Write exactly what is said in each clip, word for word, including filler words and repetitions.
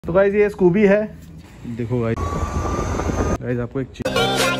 तो गाइस ये स्कूबी है, देखो गाइस। गाइस आपको एक चीज,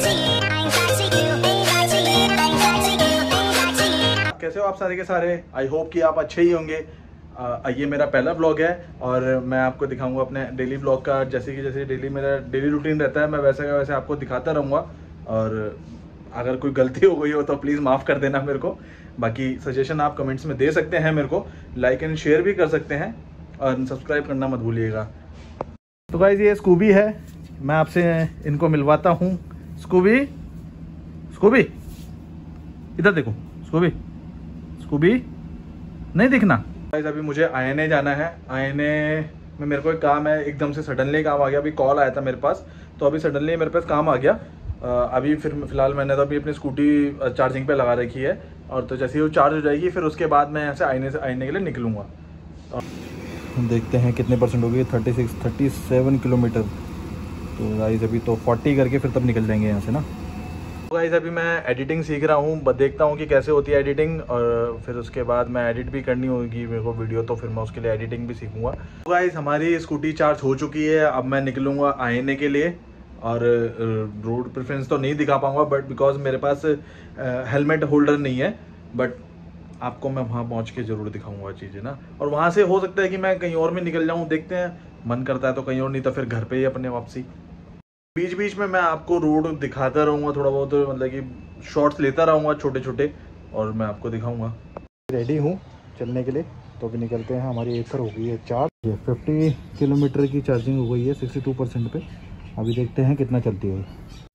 कैसे हो आप सारे के सारे? आई होप कि आप अच्छे ही होंगे। आ, ये मेरा पहला व्लॉग है और मैं आपको दिखाऊंगा अपने डेली व्लॉग का, जैसे कि जैसे डेली मेरा डेली रूटीन रहता है मैं वैसे का वैसे आपको दिखाता रहूँगा। और अगर कोई गलती हो गई हो तो प्लीज़ माफ़ कर देना मेरे को। बाकी सजेशन आप कमेंट्स में दे सकते हैं मेरे को, लाइक एंड शेयर भी कर सकते हैं और सब्सक्राइब करना मत भूलिएगा। तो गाइस ये स्कूबी है, मैं आपसे इनको मिलवाता हूँ। स्कूबी, स्कूबी इधर देखो। स्कूबी, स्कूबी नहीं दिखना। गाइस अभी मुझे आई एन ए जाना है। आई एन ए में मेरे को एक काम है, एकदम से सडनली काम आ गया। अभी कॉल आया था मेरे पास, तो अभी सडनली मेरे पास काम आ गया। अभी फिर फिलहाल मैंने तो अभी अपनी स्कूटी चार्जिंग पे लगा रखी है, और तो जैसे ही वो चार्ज हो जाएगी फिर उसके बाद मैं यहाँ से आईने से आईने के लिए निकलूँगा। देखते हैं कितने परसेंट हो गई। Thirty six thirty seven kilometre. तो गाइस अभी तो फोर्टी करके फिर तब निकल जाएंगे यहाँ से ना। तो गाइस अभी मैं एडिटिंग सीख रहा हूँ, देखता हूँ कि कैसे होती है एडिटिंग, और फिर उसके बाद मैं एडिट भी करनी होगी मेरे को वीडियो, तो फिर मैं उसके लिए एडिटिंग भी सीखूँगा। तो गाइस हमारी स्कूटी चार्ज हो चुकी है, अब मैं निकलूँगा आईने के लिए। और रोड प्रेफरेंस तो नहीं दिखा पाऊँगा बट बिकॉज मेरे पास हेलमेट होल्डर नहीं है, बट आपको मैं वहाँ पहुँच के ज़रूर दिखाऊंगा चीज़ें ना। और वहाँ से हो सकता है कि मैं कहीं और में निकल जाऊँ, देखते हैं, मन करता है तो कहीं और, नहीं तो फिर घर पे ही अपने वापसी। बीच बीच में मैं आपको रोड दिखाता रहूँगा, थोड़ा बहुत मतलब कि शॉर्ट्स लेता रहूँगा छोटे छोटे, और मैं आपको दिखाऊँगा। रेडी हूँ चलने के लिए, तो अभी निकलते हैं। हमारी एक हो गई है चार्ज, फिफ्टी किलोमीटर की चार्जिंग हो गई है सिक्सटी टू परसेंट पे। अभी देखते हैं कितना चलती है।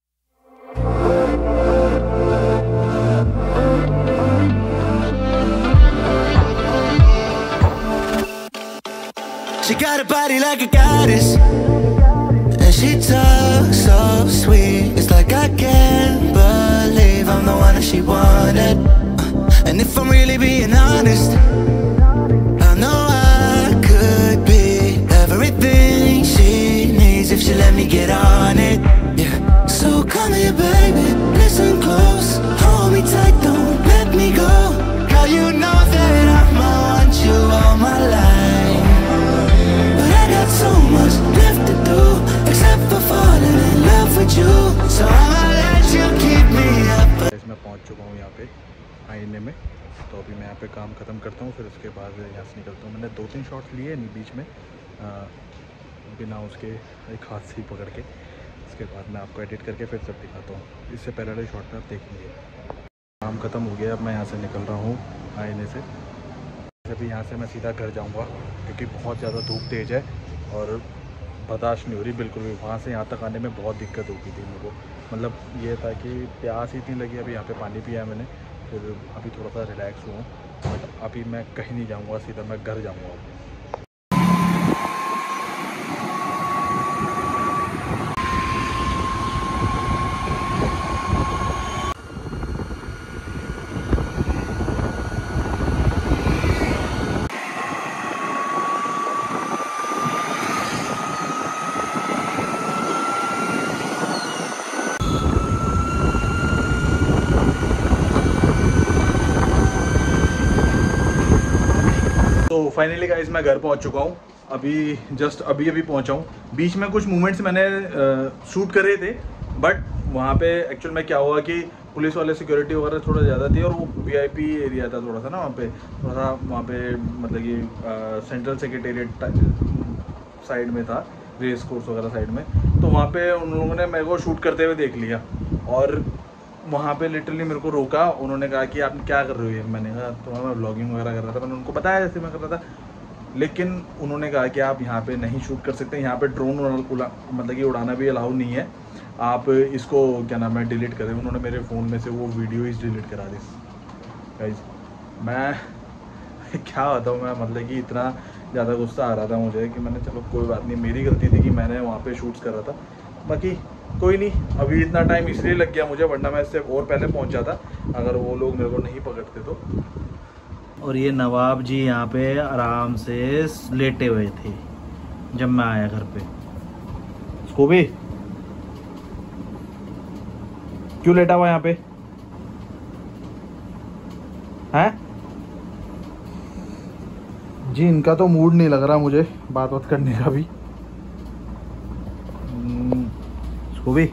She got a body like a goddess, and she talks so sweet. It's like I can't believe I'm the one that she wanted. And if I'm really being honest, I know I could be everything she needs if she let me get on it. Yeah. So come here, baby, listen close, hold me tight, don't let me go. Girl, you know that I'ma want you all my life. So much left to do, except for falling in love with you. So I'ma let you keep me up. मैं पहुंच चुका हूँ यहाँ पे आईने में, तो अभी मैं यहाँ पे काम ख़त्म करता हूँ, फिर उसके बाद यहाँ से निकलता हूँ। मैंने दो तीन शॉट्स लिए नहीं बीच में, आ, बिना उसके एक हाथ से ही पकड़ के। उसके बाद मैं आपको एडिट करके फिर सब दिखाता हूँ। इससे पहले वाले शॉट में आप देखेंगे। काम ख़त्म हो गया, अब मैं यहाँ से निकल रहा हूँ आईने से। अभी यहाँ से मैं सीधा घर जाऊँगा, क्योंकि बहुत ज़्यादा धूप तेज़ है और बर्दाश्त नहीं हो रही बिल्कुल भी। वहाँ से यहाँ तक आने में बहुत दिक्कत होगी थी मेरे को, मतलब ये था कि प्यास ही इतनी लगी। अभी यहाँ पे पानी पिया है मैंने, फिर अभी थोड़ा सा रिलैक्स हुआ, बट अभी मैं कहीं नहीं जाऊँगा, सीधा मैं घर जाऊँगा। तो फाइनली गाइस मैं घर पहुंच चुका हूं, अभी जस्ट अभी अभी पहुंचा हूं। बीच में कुछ मूवमेंट्स मैंने शूट करे थे, बट वहां पे एक्चुअल में क्या हुआ कि पुलिस वाले सिक्योरिटी वगैरह थोड़ा ज़्यादा थी, और वो वीआईपी एरिया था थोड़ा सा ना वहाँ पे, थोड़ा सा वहाँ पे मतलब कि सेंट्रल सेक्रेटेरिएट साइड में था, रेस कोर्स वगैरह साइड में। तो वहाँ पे उन लोगों ने मेरे को शूट करते हुए देख लिया, और वहाँ पे लिटरली मेरे को रोका। उन्होंने कहा कि आप क्या कर रहे हो? मैंने कहा तो मैं व्लॉगिंग वगैरह कर रहा था, मैंने उनको बताया जैसे मैं कर रहा था। लेकिन उन्होंने कहा कि आप यहाँ पे नहीं शूट कर सकते, यहाँ पे ड्रोन मतलब कि उड़ाना भी अलाउ नहीं है, आप इसको क्या नाम है डिलीट करें। उन्होंने मेरे फ़ोन में से वो वीडियो ही डिलीट करा दी। गाइस मैं क्या होता हूँ, मैं मतलब कि इतना ज़्यादा गुस्सा आ रहा था मुझे कि मैंने, चलो कोई बात नहीं, मेरी गलती थी कि मैंने वहाँ पे शूट्स कर रहा था, बाकी कोई नहीं। अभी इतना टाइम इसलिए लग गया मुझे, वरना मैं इससे और पहले पहुँच जाता अगर वो लोग मेरे को नहीं पकड़ते तो। और ये नवाब जी यहाँ पे आराम से लेटे हुए थे जब मैं आया घर पे। स्कूबी क्यों लेटा हुआ यहाँ पे है? जी इनका तो मूड नहीं लग रहा मुझे बात बात करने का भी। भी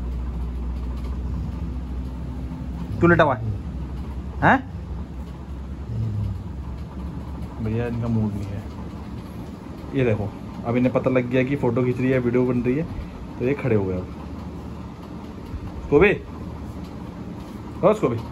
क्यों लेटा हुआ है हैं? भैया इनका मूड नहीं है। ये देखो अब इन्हें पता लग गया कि फोटो खींच रही है, वीडियो बन रही है, तो ये खड़े हो गए। अब को भी हो उसको भी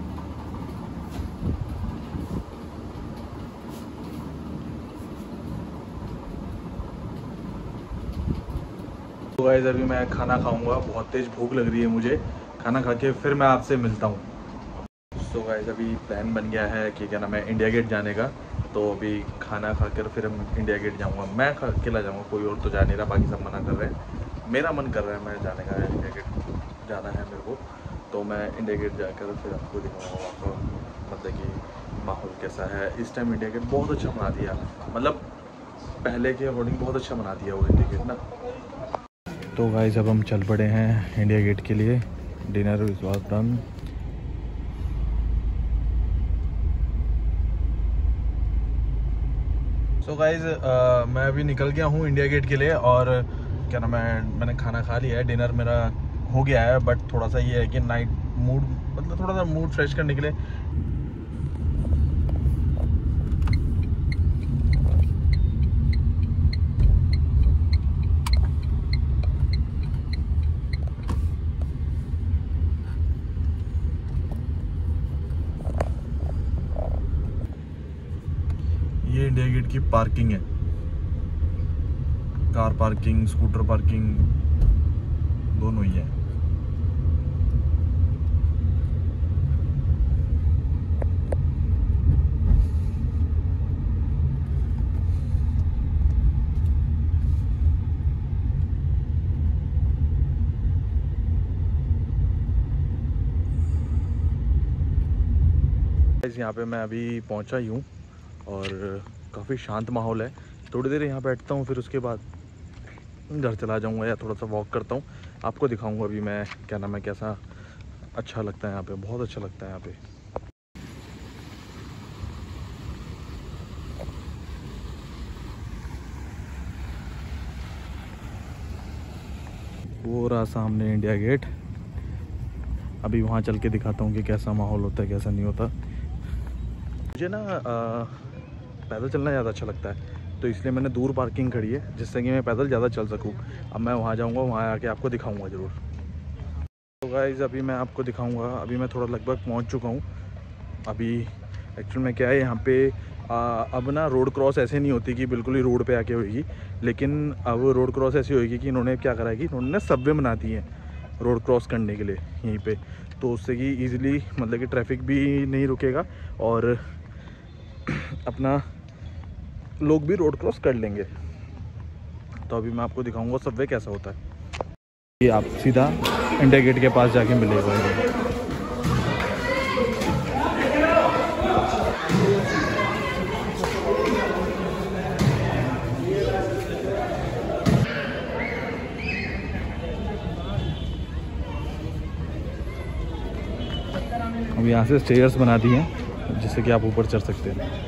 तो गाइस अभी मैं खाना खाऊंगा, बहुत तेज भूख लग रही है मुझे। खाना खा के फिर मैं आपसे मिलता हूँ। तो गाइस अभी प्लान बन गया है कि क्या नाम है इंडिया गेट जाने का। तो अभी खाना खाकर फिर हम इंडिया गेट जाऊंगा। मैं अकेला जाऊंगा, कोई और तो जा नहीं रहा, बाकी सब मना कर रहे हैं। मेरा मन कर रहा है, मैं जाने का है, इंडिया गेट जाना है मेरे को। तो मैं इंडिया गेट जाकर फिर आपको दिखाऊंगा वहाँ का मतलब कि माहौल कैसा है। इस टाइम इंडिया गेट बहुत अच्छा बना दिया, मतलब पहले के अकॉर्डिंग बहुत अच्छा बना दिया वो इंडिया गेट ना। तो गाइस अब हम चल पड़े हैं इंडिया गेट के लिए। डिनर इस बात डन। सो गाइस मैं अभी निकल गया हूँ इंडिया गेट के लिए। और क्या नाम है मैंने खाना खा लिया है, डिनर मेरा हो गया है। बट थोड़ा सा ये है कि नाइट मूड मतलब थोड़ा सा मूड फ्रेश करने के लिए ये इंडिया गेट की पार्किंग है। कार पार्किंग, स्कूटर पार्किंग दोनों ही है। यहाँ पे मैं अभी पहुंचा ही हूँ और काफ़ी शांत माहौल है। थोड़ी देर यहाँ बैठता हूँ, फिर उसके बाद घर चला जाऊँगा या थोड़ा सा वॉक करता हूँ। आपको दिखाऊँगा अभी मैं क्या नाम है कैसा अच्छा लगता है यहाँ पे, बहुत अच्छा लगता है यहाँ पे। वो रहा सामने इंडिया गेट। अभी वहाँ चल के दिखाता हूँ कि कैसा माहौल होता है कैसा नहीं होता। मुझे ना आ, पैदल चलना ज़्यादा अच्छा लगता है, तो इसलिए मैंने दूर पार्किंग खड़ी है जिससे कि मैं पैदल ज़्यादा चल सकूँ। अब मैं वहाँ जाऊँगा, वहाँ आके आपको दिखाऊँगा ज़रूर। तो गाइज़ अभी मैं आपको दिखाऊँगा। अभी मैं थोड़ा लगभग पहुँच चुका हूँ। अभी एक्चुअल में क्या है यहाँ पे आ, अब ना रोड क्रॉस ऐसे नहीं होती कि बिल्कुल ही रोड पे आके होएगी, लेकिन अब रोड क्रॉस ऐसी होएगी कि इन्होंने क्या करा है कि इन्होंने सबवे बना दी है रोड क्रॉस करने के लिए यहीं पे। तो उससे कि ईज़िली मतलब कि ट्रैफिक भी नहीं रुकेगा और अपना लोग भी रोड क्रॉस कर लेंगे। तो अभी मैं आपको दिखाऊंगा सबवे कैसा होता है। ये आप सीधा इंडिया गेट के पास जाके मिलेगा। अब यहाँ से स्टेयर्स बना दी हैं जिससे कि आप ऊपर चढ़ सकते हैं।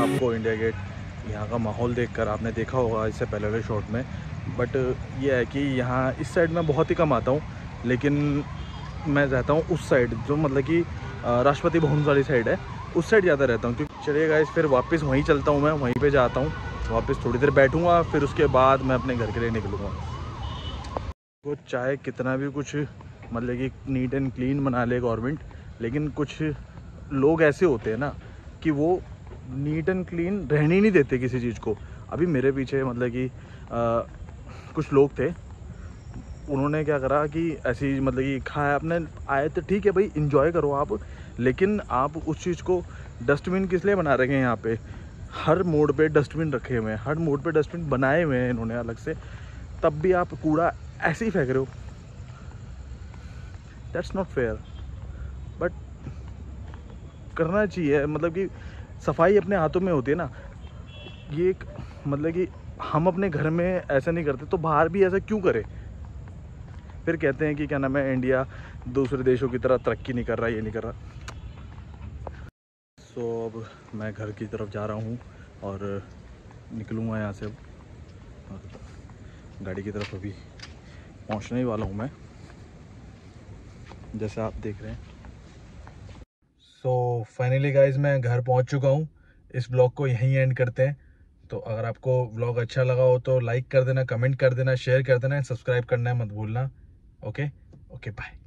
आपको इंडिया गेट, यहाँ का माहौल देखकर आपने देखा होगा इससे पहले वाले शॉट में। बट ये है कि यहाँ इस साइड मैं बहुत ही कम आता हूँ, लेकिन मैं रहता हूँ उस साइड जो मतलब कि राष्ट्रपति भवन वाली साइड है, उस साइड ज़्यादा रहता हूँ। क्योंकि चलिए गाइस फिर वापस वहीं चलता हूँ, मैं वहीं पे जाता हूँ, वापस थोड़ी देर बैठूँगा, फिर उसके बाद मैं अपने घर के लिए निकलूँगा। वो चाहे कितना भी कुछ मतलब कि नीट एंड क्लीन बना ले गवर्नमेंट, लेकिन कुछ लोग ऐसे होते हैं ना कि वो नीट एंड क्लीन रहने ही नहीं देते किसी चीज़ को। अभी मेरे पीछे मतलब कि आ, कुछ लोग थे, उन्होंने क्या करा कि ऐसी मतलब कि खाया, आपने आए तो ठीक है भाई, इंजॉय करो आप, लेकिन आप उस चीज़ को डस्टबिन किस लिए बना रखे हैं? यहाँ पे हर मोड़ पे डस्टबिन रखे हुए हैं, हर मोड़ पे डस्टबिन बनाए हुए हैं इन्होंने अलग से, तब भी आप कूड़ा ऐसे ही फेंक रहे हो। That's not fair. बट करना चाहिए, मतलब कि सफाई अपने हाथों में होती है ना। ये एक मतलब कि हम अपने घर में ऐसा नहीं करते तो बाहर भी ऐसा क्यों करें? फिर कहते हैं कि क्या नाम है, इंडिया दूसरे देशों की तरह तरक्की नहीं कर रहा, ये नहीं कर रहा। सो so, अब मैं घर की तरफ जा रहा हूँ और निकलूँगा यहाँ से अब, और गाड़ी की तरफ अभी पहुँचने ही वाला हूँ मैं, जैसे आप देख रहे हैं। सो फाइनली गाइज मैं घर पहुँच चुका हूँ। इस ब्लॉग को यहीं एंड करते हैं। तो अगर आपको व्लॉग अच्छा लगा हो तो लाइक कर देना, कमेंट कर देना, शेयर कर देना, सब्सक्राइब करना है मत भूलना। Okay okay bye.